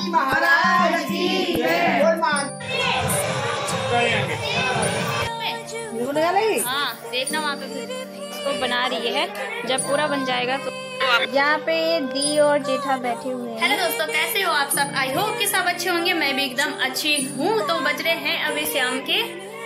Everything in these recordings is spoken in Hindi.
महाराज की जय। हाँ देखना वहाँ पे इसको बना रही है, जब पूरा बन जाएगा तो यहाँ पे दी और जेठा बैठे हुए हैं। हेलो दोस्तों, कैसे हो आप सब? आई होप कि सब अच्छे होंगे। मैं भी एकदम अच्छी हूँ। तो बज रहे हैं अभी शाम के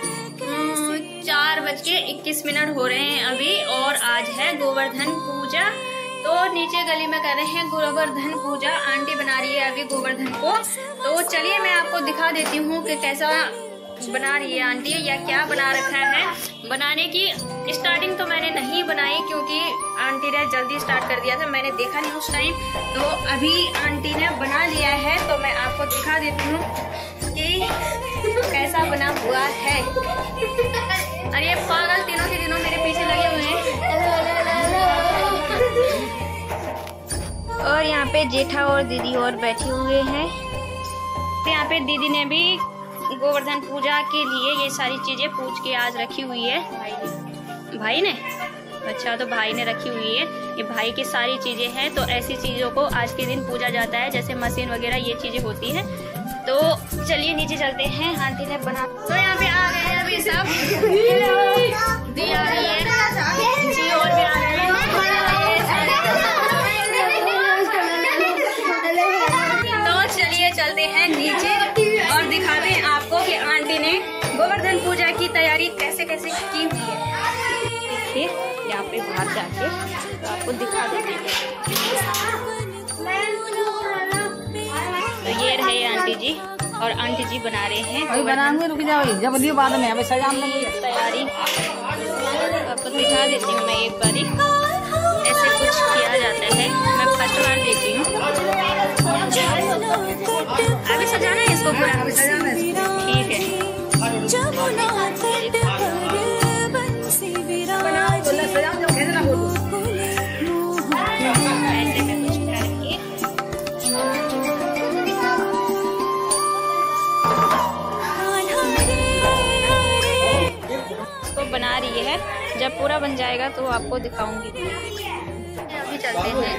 4:21 हो रहे हैं अभी, और आज है गोवर्धन पूजा। तो नीचे गली में कर रहे हैं गोवर्धन पूजा। आंटी बना रही है अभी गोवर्धन को। तो चलिए मैं आपको दिखा देती हूँ कि कैसा बना रही है आंटी, या क्या बना रखा है। बनाने की स्टार्टिंग तो मैंने नहीं बनाई क्योंकि आंटी ने जल्दी स्टार्ट कर दिया था, मैंने देखा नहीं उस टाइम। तो अभी आंटी ने बना लिया है, तो मैं आपको दिखा देती हूँ कि कैसा बना हुआ है। अरे ये पागल तीनों के दिनों मेरे पीछे लगे हुए हैं। और यहाँ पे जेठा और दीदी और बैठे हुए हैं। तो यहाँ पे दीदी ने भी गोवर्धन पूजा के लिए ये सारी चीजें पूछ के आज रखी हुई है। भाई ने अच्छा, तो भाई ने रखी हुई है। ये भाई की सारी चीजें हैं। तो ऐसी चीजों को आज के दिन पूजा जाता है, जैसे मशीन वगैरह ये चीजें होती हैं। तो चलिए नीचे चलते हैं। आंटी ने बना, तो यहाँ पे आ गए हैं अभी सब। दी आ रही है जी, और भी आ रहे हैं। तो चलिए चलते हैं नीचे और दिखाते हैं आपको कि आंटी ने गोवर्धन पूजा की तैयारी कैसे कैसे की हुई है। देखिए यहाँ पे बाहर जाके तो आपको दिखा देते हैं। तो ये रहे आंटी जी, और आंटी जी बना रहे हैं। अभी बनाऊंगी, रुक जाओ, जब दियो बाद में अभी सजाम तैयारी आपको दिखा देती हूँ मैं एक बारी। ऐसे कुछ किया जाता है, मैं फर्स्ट बार देखी हूँ। अभी सजाना है इसको पूरा, ठीक है। ऐसे में कुछ करके इसको बना रही है। जब पूरा बन जाएगा तो आपको दिखाऊंगी। अभी चलते हैं।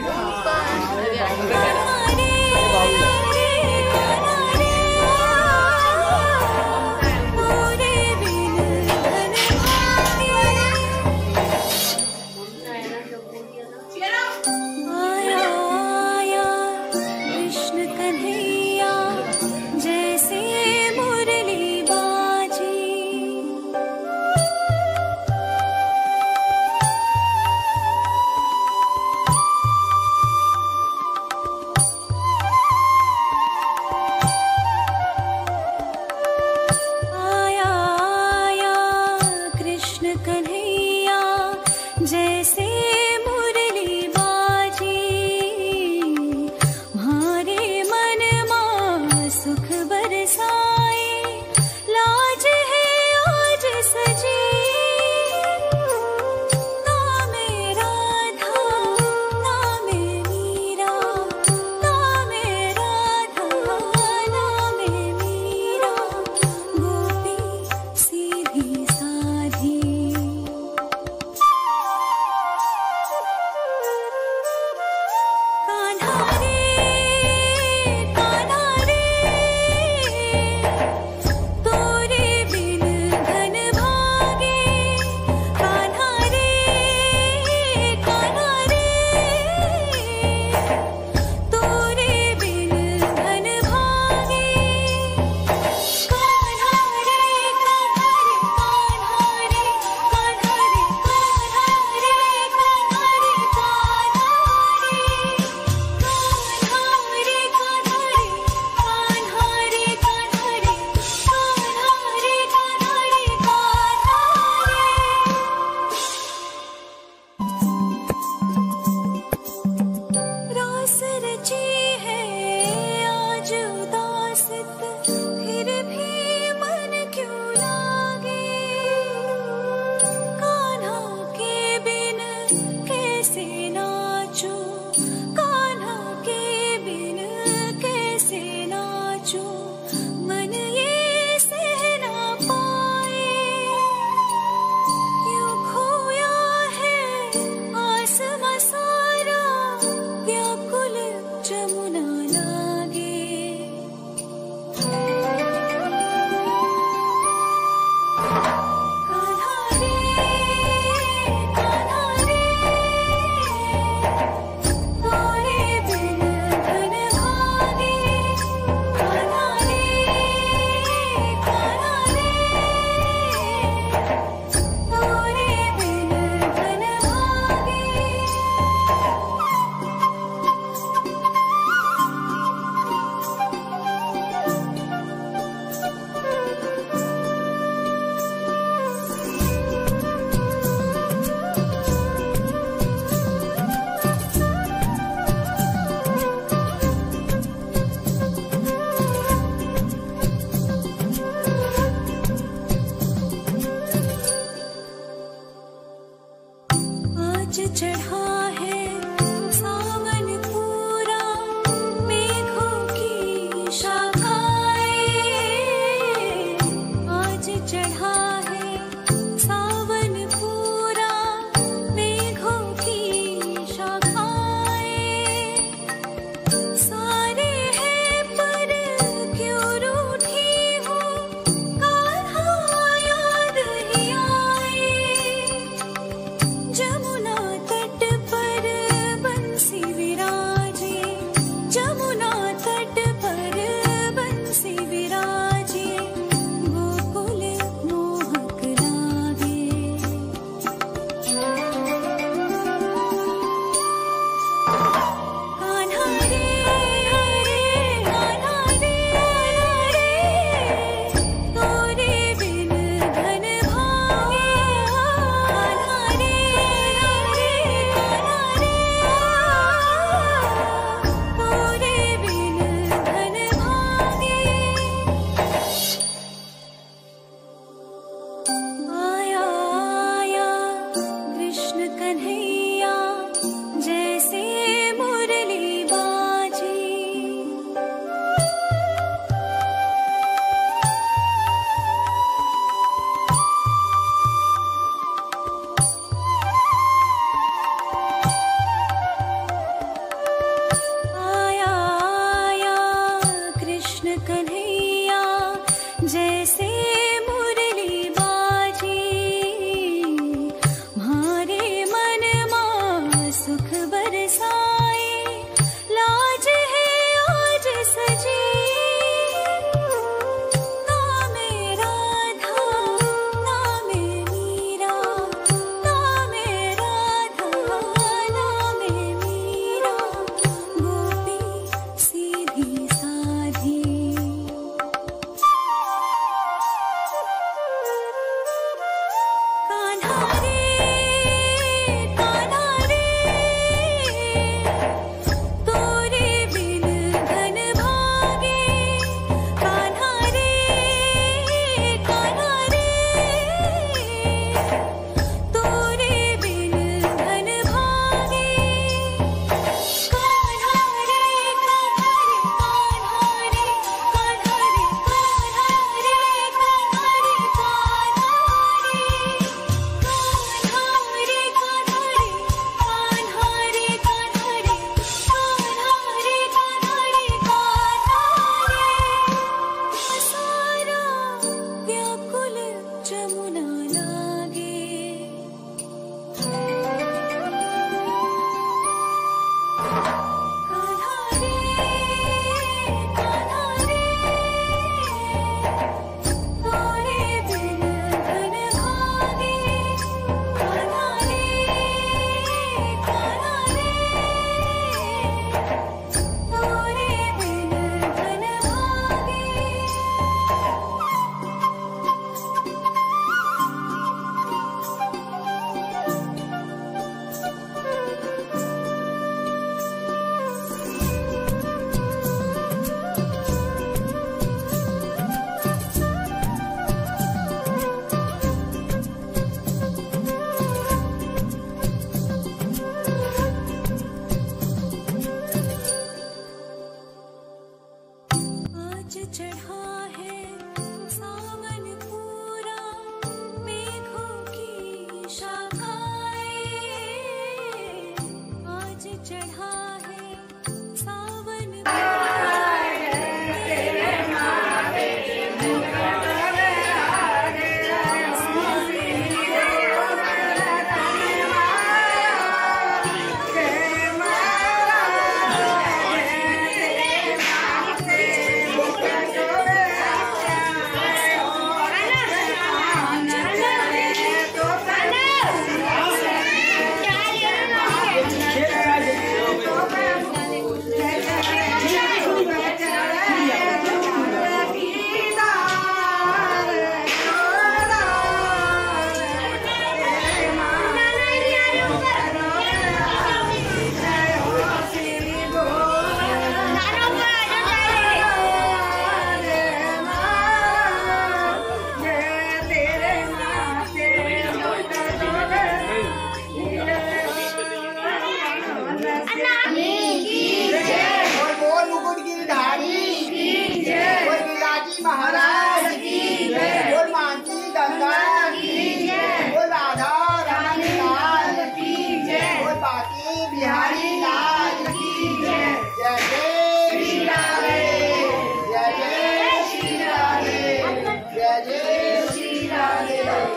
महाराज की जय। बोल मानसी गंगा की जय। बोल राधा रानी लाल की जय। बोल बाकी बिहारी लाल की जय। जय जय श्री राधे, जय जय श्री राधे, जय जय श्री राधे।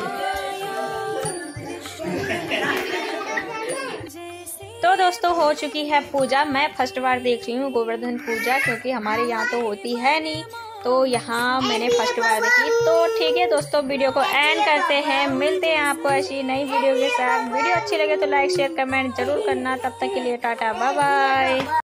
तो दोस्तों हो चुकी है पूजा। मैं फर्स्ट बार देख रही हूँ गोवर्धन पूजा, क्योंकि हमारे यहाँ तो होती है नहीं, तो यहाँ मैंने फर्स्ट बार देखी। तो ठीक है दोस्तों, वीडियो को एंड करते हैं, मिलते हैं आपको ऐसी नई वीडियो के साथ। वीडियो अच्छी लगे तो लाइक शेयर कमेंट जरूर करना। तब तक के लिए टाटा बाय बाय।